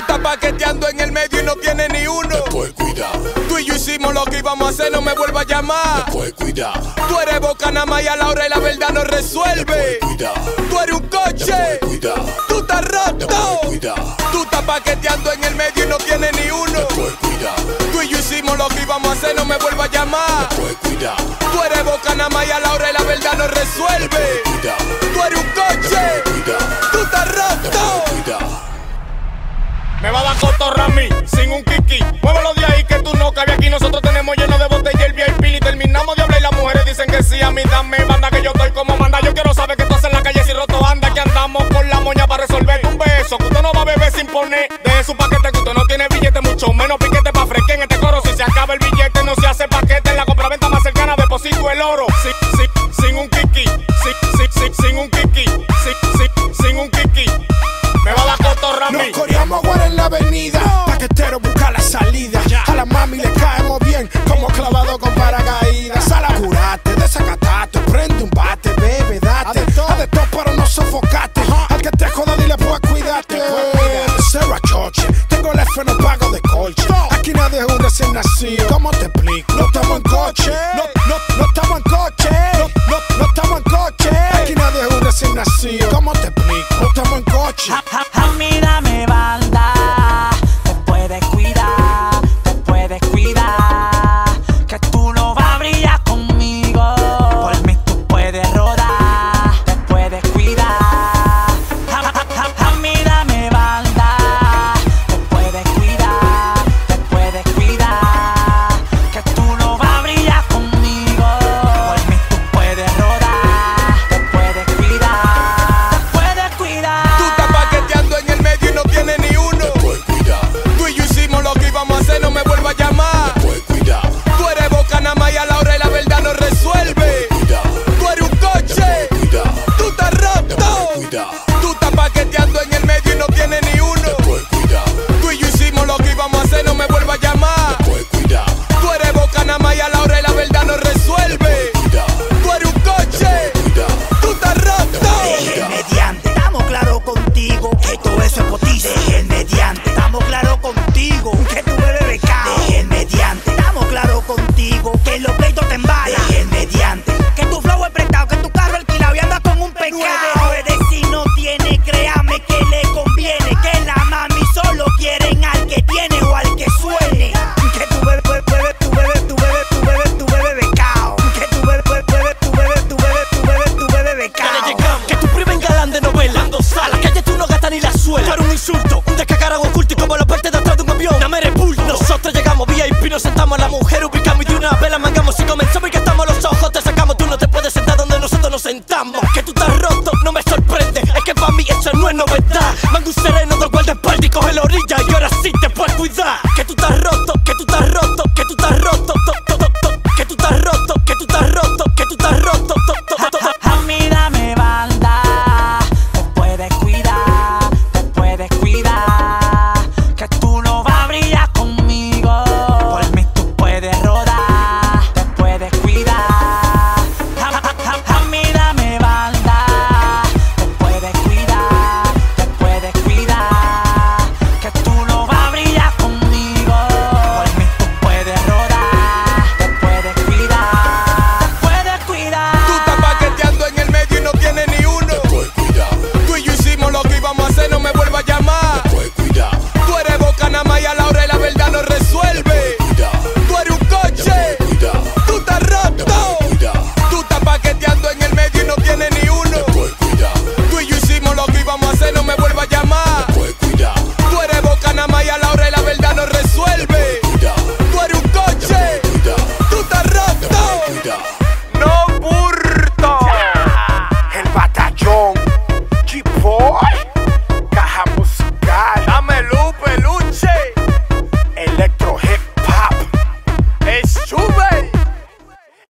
estás paqueteando en el medio y no tienes ni uno. Después cuidado. Tú y yo hicimos lo que íbamos a hacer, no me vuelvas a llamar. Después cuidado. Tú eres boca nada más y a la hora y la verdad no resuelve. Después cuidado. Tú eres un coche. Después cuidado. Tú estás roto. Después cuidado. Tú estás paqueteando en el medio y no tienes ni uno. Después cuidado. Tú y yo hicimos lo que íbamos a hacer, no me vuelvas a llamar. Después cuidado. Tú eres boca nada más y a la hora y la verdad no resuelve. Cuidado. Tú eres un coche. Cuidado. Tú estás roto. Cuidado. Me va a dar cotorra a mí, sin un kiki. Muévelo de ahí que tú no cabes aquí. Nosotros tenemos lleno de botella el VIP y terminamos de hablar y las mujeres dicen que sí. A mí dame banda que yo estoy como manda. Yo quiero saber que tú haces en la calle si roto anda. Que andamos con la moña para resolver un beso. Que usted no va a beber sin poner de su paquete. Que usted no tiene billete, mucho menos piquete pa' fresque en este coro. Si se acaba el billete no se hace paquete. En la compraventa más cercana deposito el oro. Sin un kiki. Sin un kiki. Sin un kiki. Me va a dar cotorra a mí. Nos coreamos ahora en la avenida. Paquetero busca la salida. A la mami le caemos bien, como clavado con paracaídas. Sal a curarte, desacatate, prende un bate, bebe, date. A de todo pero no sofocate. Al que te joda dile pues cuídate. Serra Choche, tengo el F, no pago de colche. Aquí nadie es un recién nacido. ¿Cómo te explico? No estamos en coche. No estamos en coche. No estamos en coche. Aquí nadie es un recién nacido. ¿Cómo te explico? No estamos en coche. A mí dame banda, te puedes cuidar, que tú no vas a brillar conmigo. Por mí tú puedes rodar, te puedes cuidar. A mí dame banda, te puedes cuidar, que tú no vas a brillar conmigo. Por mí tú puedes rodar, te puedes cuidar. Tú estás paqueteando en el medio y no tienes ni uno. Después cuidado. Tú y yo hicimos lo que íbamos a hacer, no me vuelvas a llamar. Después cuidado. Tú eres boca nada más y a la hora y la verdad no resuelve. Cuidado. Tú eres un coche. Cuidado. Tú estás roto. Cuidado. Tú estás paqueteando en el medio y no tienes ni uno. Después cuidado. Tú y yo hicimos lo que íbamos a hacer, no me vuelvas a llamar. Después cuidado. Tú eres boca nada más y a la hora y la verdad no resuelve. Cuidado. Tú eres un coche. Cuidado. Tú estás roto. Deje el mediante, estamos claros contigo que todo eso es potizo. Deje el mediante, estamos claros contigo que tú bebes becado. Deje el mediante, estamos claros contigo que los pleitos te embalan. Deje el mediante, que tu flow es prestado, que tu carro alquilado y andas con un pecado. Puede si no tiene, créame que le conviene, que la mami solo quieren al que tiene o al que suene. Que tú bebes becado. Que tú bebes becado. Que tu prima en galán de novela. A la calle tú no gastas ni la suela. Para un insulto, un descacarán oculto y como la parte de atrás de un avión. Dame repulso. Nosotros llegamos VIP, nos sentamos a la mujer, ubicamos y de una vez la mangamos y comenzamos y gastamos los ojos, te sacamos. Tú no te puedes sentar donde nosotros nos sentamos. Que tú estás roto, no me sorprende. Es que para mí eso no es novedad. Manga un sereno del guardaespaldas y coge la orilla y ahora sí te puedes cuidar.